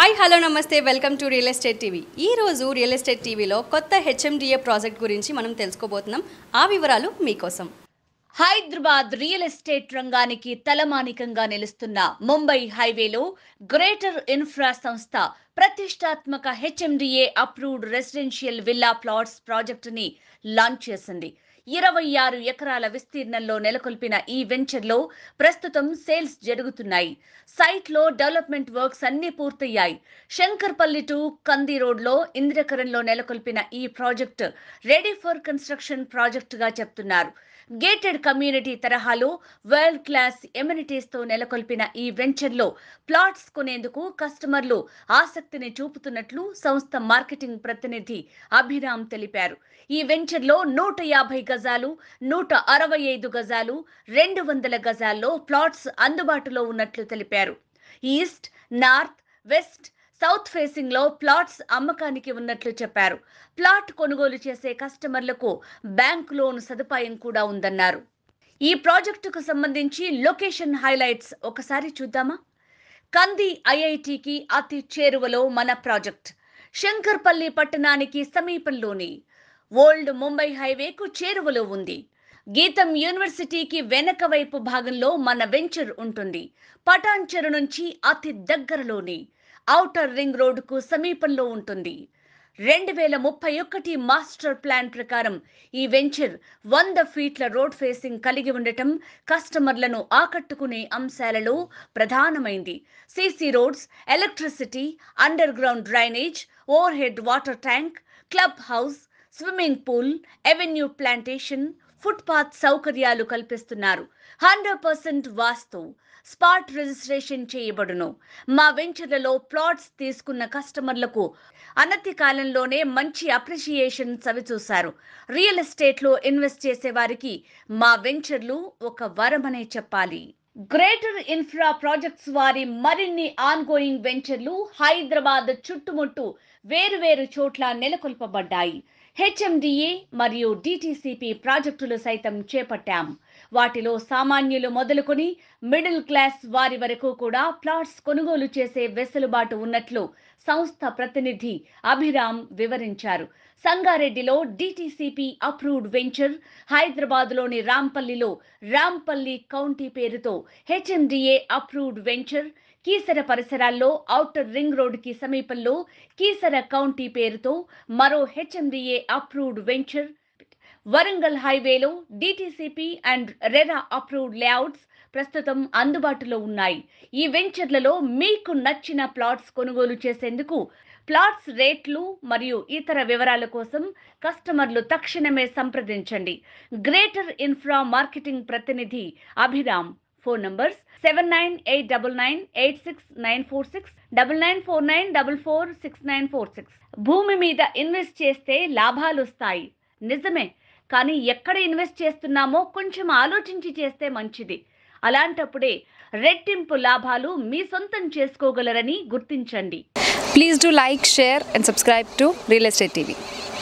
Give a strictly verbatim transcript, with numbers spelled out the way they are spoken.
Hi hello నమస్తే welcome to real estate TV. ఈ రోజు రియల్ ఎస్టేట్ టీవీలో కొత్త హెచ్ఎండిఏ ప్రాజెక్ట్ గురించి మనం తెలుసుకోబోతున్నాం. ఆ వివరాలు మీకోసం. హైదరాబాద్ రియల్ ఎస్టేట్ రంగానికి తలమానికంగా నిలుస్తున్న ముంబై హైవేలో గ్రేటర్ ఇన్ఫ్రా సంస్థ ప్రతిష్టాత్మక HMDA approved residential villa plots ప్రాజెక్టుని లాంచ్ చేసింది. ఇరవై ఆరు ఎకరాల విస్తీర్ణంలో నెలకొల్పిన ఈ వెంచర్లో ప్రస్తుతం సేల్స్ జరుగుతున్నాయి. సైట్లో డెవలప్మెంట్ వర్క్స్ అన్ని పూర్తయ్యాయి. శంకర్పల్లి టు కంది రోడ్లో ఇంద్రకరణ్లో నెలకొల్పిన ఈ ప్రాజెక్టు రెడీ ఫర్ కన్స్ట్రక్షన్ ప్రాజెక్టుగా చెప్తున్నారు. గేటెడ్ కమ్యూనిటీ తరహాలో వరల్డ్ క్లాస్ ఎమ్యూనిటీస్ తో నెలకొల్పిన ఈ వెంచర్లో ప్లాట్స్ కొనేందుకు కస్టమర్లు ఆసక్తిని చూపుతున్నట్లు సంస్థ మార్కెటింగ్ ప్రతినిధి అభిరామ్ తెలిపారు. ఈ వెంచర్లో నూట యాభై గజాలు, నూట అరవై ఐదు గజాలు, రెండు వందల గజాల్లో ప్లాట్స్ అందుబాటులో ఉన్నట్లు తెలిపారు. East, north, west, south facing లో ప్లాట్స్ అమ్మకానికి ఉన్నట్లు చెప్పారు. ప్లాట్ కొనుగోలు చేసే కస్టమర్లకు బ్యాంక్ లోన్ సదుపాయం కూడా ఉందన్నారు. ఈ ప్రాజెక్టుకు సంబంధించి లొకేషన్ హైలైట్స్ ఒకసారి చూద్దామా? కంది ఐఐటికి అతి చేరువలో మన ప్రాజెక్ట్. శంకర్పల్లి పట్టణానికి సమీపంలోని ఓల్డ్ ముంబై హైవేకు చేరువలో ఉంది. గీతం యూనివర్సిటీకి వెనక వైపు భాగంలో మన వెంచర్ ఉంటుంది. పటాన్ చెరు నుంచి అతి దగ్గరలోని ఔటర్ రింగ్ రోడ్డుకు సమీపంలో ఉంటుంది. రెండు వేల ముప్పై ఒకటి మాస్టర్ ప్లాన్ ప్రకారం ఈ వెంచర్ వంద ఫీట్ల రోడ్ ఫేసింగ్ కలిగి ఉండటం కస్టమర్లను ఆకట్టుకునే అంశాలలో ప్రధానమైంది. CC roads, electricity, underground drainage, overhead water tank, club house, swimming pool, avenue plantation, footpath సౌకర్యాలు కల్పిస్తున్నారు. Hundred percent vastu spot registration చేయబడును. మా వెంచర్లలో ప్లాట్స్ తీసుకున్న కస్టమర్లకు అనతి కాలంలోనే మంచి అప్రిషియేషన్ చవిచూశారు. రియల్ ఎస్టేట్లో ఇన్వెస్ట్ చేసే వారికి మా వెంచర్లు ఒక వరమనే చెప్పాలి. గ్రేటర్ ఇన్ఫ్రా ప్రాజెక్ట్స్ వారి మరిన్ని ఆన్ గోయింగ్ వెంచర్లు హైదరాబాద్ చుట్టుముట్టు వేరువేరు చోట్ల నెలకొల్పబడ్డాయి. హెచ్ఎండిఏ మరియు డిటిసిపి ప్రాజెక్టులు సైతం చేపట్టాం. వాటిలో సామాన్యులు మొదలుకొని మిడిల్ క్లాస్ వారి వరకు కూడా ప్లాట్స్ కొనుగోలు చేసే వెసులుబాటు ఉన్నట్లు సంస్థ ప్రతినిధి అభిరామ్ వివరించారు. సంగారెడ్డిలో డిటిసిపి అప్రూవ్డ్ వెంచర్, హైదరాబాద్లోని రాంపల్లిలో రాంపల్లి కౌంటీ పేరుతో హెచ్ఎండిఏ అప్రూవ్డ్ వెంచర్, కీసర పరిసరాల్లో ఔటర్ రింగ్ రోడ్ కి సమీపంలో కీసర కౌంటీ పేరుతో మరో హెచ్ఎండిఏ అప్రూవ్డ్ వెంచర్, వరంగల్ హైవేలో DTCP and RERA approved layouts ప్రస్తుతం అందుబాటులో ఉన్నాయి. ఈ వెంచర్లలో మీకు నచ్చిన ప్లాట్స్ కొనుగోలు చేసేందుకు ప్లాట్స్ రేట్లు మరియు ఇతర వివరాల కోసం కస్టమర్లు తక్షణమే సంప్రదించండి. గ్రేటర్ ఇన్ఫ్రా మార్కెటింగ్ ప్రతినిధి Abhiram. Phone numbers seven nine eight double nine eight six nine four six, double nine four nine double four six nine four six. భూమి మీద ఇన్వెస్ట్ చేస్తే లాభాలు వస్తాయి, నిజమే. కానీ ఎక్కడ ఇన్వెస్ట్ చేస్తున్నామో కొంచెం ఆలోచించి చేస్తే మంచిది. అలాంటప్పుడే రెట్టింపు లాభాలు మీ సొంతం చేసుకోగలరని గుర్తించండి. Please do like, share and subscribe to real estate TV.